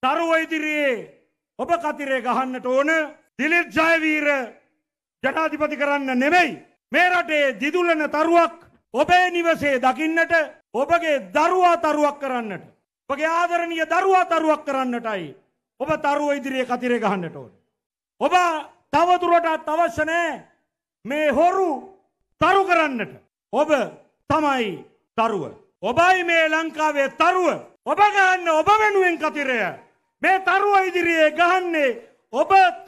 තරුව ඉදිරියේ ඔබ කතිරේ ගහන්නට ඕන. දිලිත් ජයවීර ජනාධිපති කරන්න නෙමෙයි. මේ රටේ දිදුලන තරුවක් ඔබේ නිවසේ දකින්නට, ඔබගේ දරුවා තරුවක් කරන්නට, ඔබගේ ආදරණීය දරුවා තරුවක් කරන්නටයි ඔබ තරුව ඉදිරියේ කතිරේ ගහන්නට ඕන. ඔබ තවදුරටත් අවශ්‍ය නැහැ මේ හොරු තරු කරන්නට. ඔබ තමයි තරුව. ඔබයි මේ ලංකාවේ තරුව. ඔබ ගහන්න ඔබ වෙනුවෙන් කතිරය. මේ තරුව ඉදිරියේ ගහන්නේ ඔබ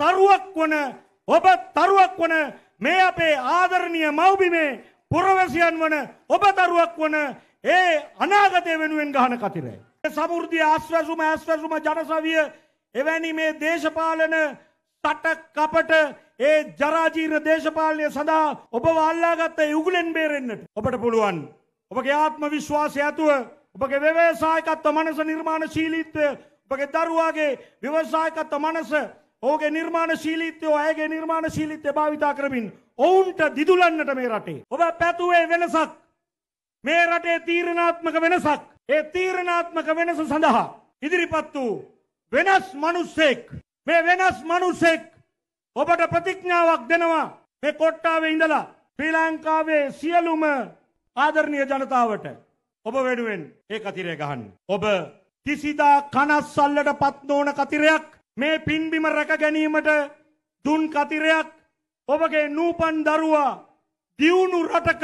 තරුවක් වන මේ අපේ ආදරණීය මව්බිමේ පුරවැසියන් වන ඔබ තරුවක් වන ඒ අනාගතය වෙනුවෙන් ගහන කතිරය. සමෘද්ධිය ආස්වාසුම ජනසවිය එවැනි මේ දේශපාලන තට කපට ඒ ජරාජීර්ණ දේශපාලනය සඳහා ඔබ අල්ලාගත්ත උගුලෙන් බේරෙන්නට ඔබට පුළුවන්. ඔබගේ ආත්ම විශ්වාසය ඇතුව ඔබගේ ව්‍යවසායකත්ව මනස නිර්මාණශීලීත්වය, ඔබගේ දරුවාගේ ව්‍යවසායකත්ව මනස, ඔහුගේ නිර්මාණශීලීත්වය, ඇයගේ නිර්මාණශීලීත්වය භාවිතා කරමින් ඔවුන්ට දිදුලන්නට මේ රටේ ඔබ පැතුවේ වෙනසක්, මේ රටේ තීරණාත්මක වෙනසක්. ඒ තීරණාත්මක වෙනස සඳහා ඉදිරිපත් වූ වෙනස් මිනිසෙක්, මේ වෙනස් මිනිසෙක් ඔබට ප්‍රතිඥාවක් දෙනවා. මේ කොට්ටාවේ ඉඳලා ශ්‍රී ලංකාවේ සියලුම ආදරණීය ජනතාවට ඔබ වෙනුවෙන් ඒ කතිරය ගහන්න. ඔබ කිසිදා කනස්සල්ලට පත් නොවන කතිරයක්, මේ පින්බිම රැක ගැනීමට දුන් කතිරයක්, ඔබගේ නූපන් දරුවා දියුණු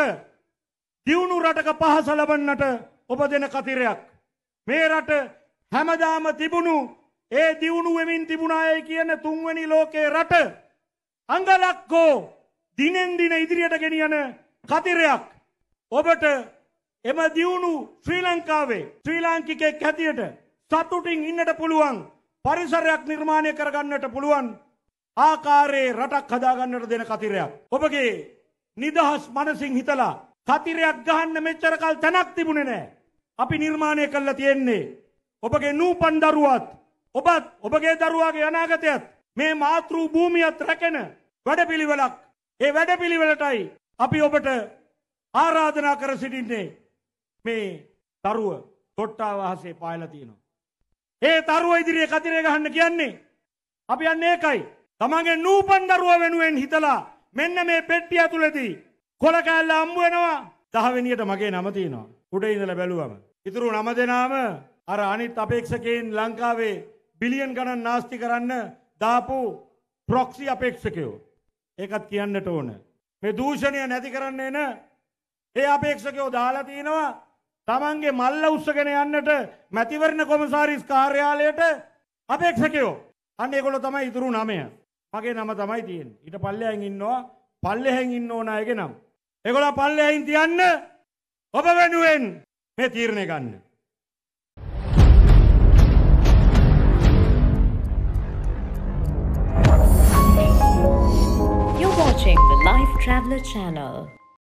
රටක පහස ලබන්නට ඔබ දෙන කතිරයක්. මේ රට හැමදාම තිබුණු ඒ දියුණු වෙමින් තිබුණායයි කියන තුන්වෙනි ලෝකයේ රට අංගලක්කෝ දිනෙන් දින ඉදිරියට ගෙනියන කතිරයක්. ඔබට එම දියුණු ශ්‍රී ලංකාවේ ශ්‍රී ලාංකිකයෙක් හැටියට සතුටින් ඉන්නට පුළුවන්, පරිසරයක් නිර්මාණය කරගන්නට පුළුවන් ආකාරයේ රටක් හදාගන්නට දෙන කතිරයක්. ඔබගේ නිදහස් මනසින් හිතලා කතිරයක් ගහන්න මෙච්චර කල් තැනක් තිබුණේ නැහැ. අපි නිර්මාණය කළා තියෙන්නේ ඔබගේ නූපන් දරුවත්, ඔබත් ඔබගේ දරුවාගේ අනාගතයත් මේ මාතෘ භූමියත් රැකෙන වැඩපිළිවෙලක්. ඒ වැඩපිළිවෙලටයි අපි ඔබට ආරාධනා කර සිටින්නේ. මේ තරුව කොට්ටාව අහසේ පායලා තියෙනවා. ඒ තරුව ඉදිරියේ කතිරේ ගහන්න කියන්නේ අපි යන්නේ ඒකයි. තමන්ගේ නූපන් දරුවා වෙනුවෙන් හිතලා මෙන්න මේ පෙට්ටිය ඇතුළේදී කොල කෑල්ල හම්බ වෙනවා. 10 වෙනියට මගේ නම තියෙනවා. උඩ ඉඳලා බැලුවම ඉතුරු 9 දෙනාම අර අනිත් අපේක්ෂකයන් ලංකාවේ බිලියන් ගණන් නාස්ති කරන්න දාපු ප්‍රොක්සි අපේක්ෂකයෝ. ඒකත් කියන්නට ඕන. මේ දූෂණය නැති කරන්න එන ඒ අපේක්ෂකයෝ දාලා තිනවා තමන්ගේ මල්ල උස්සගෙන යන්නට මැතිවරණ කොමසාරිස් කාර්යාලයට අපේක්ෂකයෝ. අන්න ඒගොල්ලෝ තමයි ඉතුරු 9. මගේ නම තමයි තියෙන්නේ. ඊට පල්ලෙහෙන් ඉන්නවා, පල්ලෙහෙන් ඉන්න ඕන අයගේ නම්. ඒගොල්ලෝ පල්ලෙහෙන් තියන්න ඔබ වෙනුවෙන් මේ තීරණය ගන්න. You're watching the Life Traveller channel.